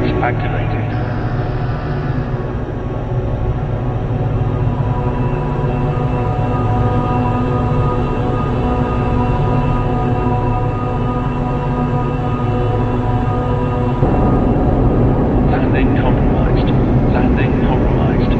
coordinates activated. Landing compromised. Landing compromised.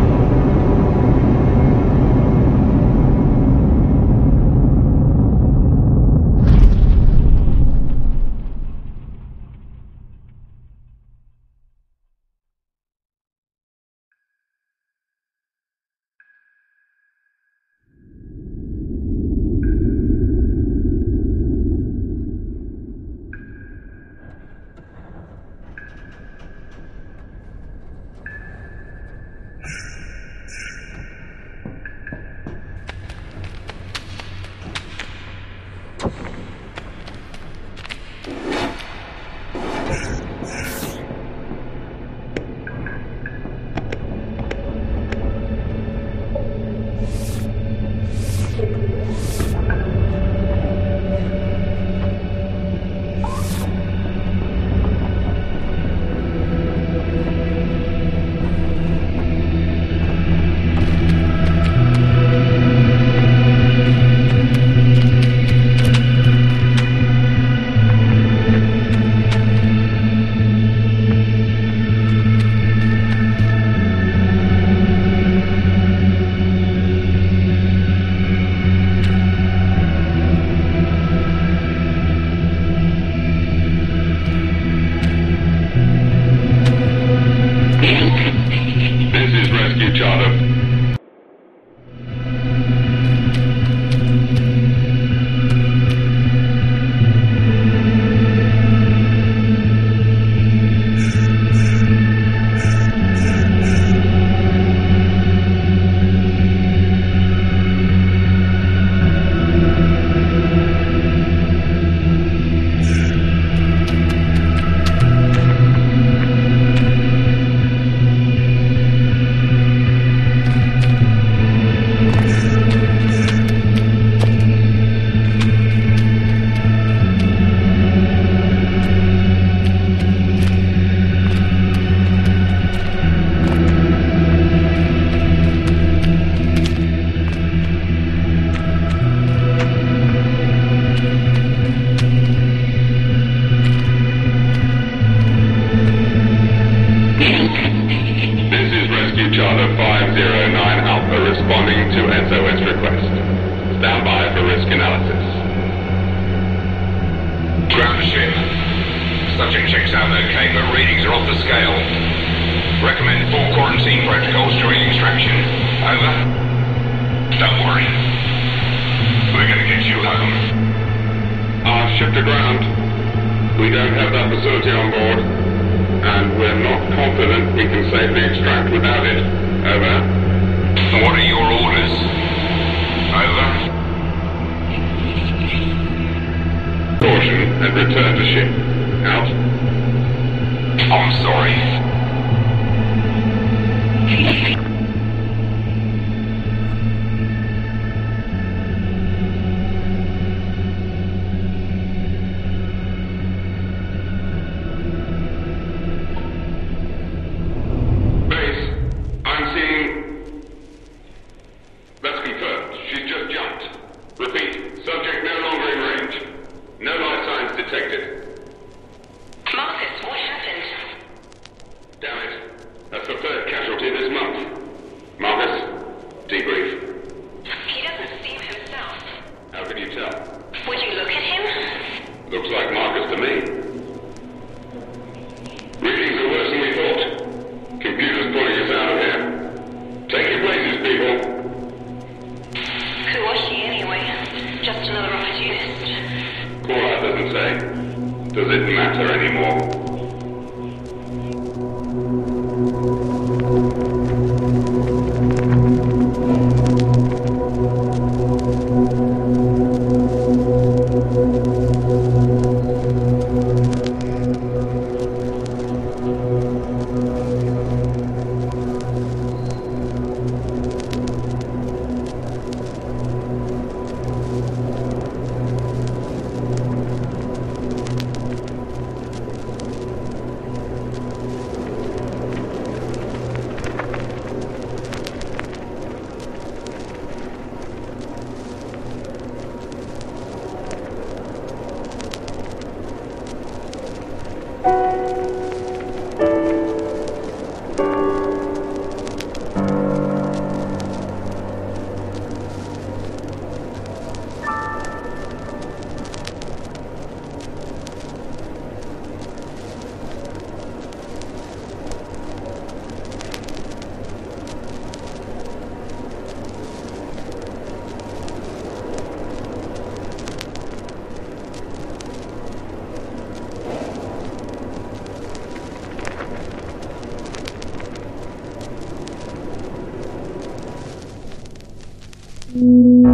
Subject checks out okay, but readings are off the scale. Recommend full quarantine protocols during extraction. Over. Don't worry. We're gonna get you home. Our ship to ground. We don't have that facility on board, and we're not confident we can safely extract without it. Over. What are your orders? Over. Caution and return to ship. Out. I'm sorry. Base, I'm seeing... That's confirmed. She's just jumped. Repeat, subject no longer in range. No life signs detected. Marcus, what happened? Damn it. That's the third casualty this month. Marcus, debrief. He doesn't seem himself. How can you tell? Would you look at him? Looks like Marcus to me. Readings are worse than we thought. Computer's pulling us out of here. Take your places, people. Who was she anyway? Just another opportunist. Call out doesn't say. Does it matter anymore? Thank you.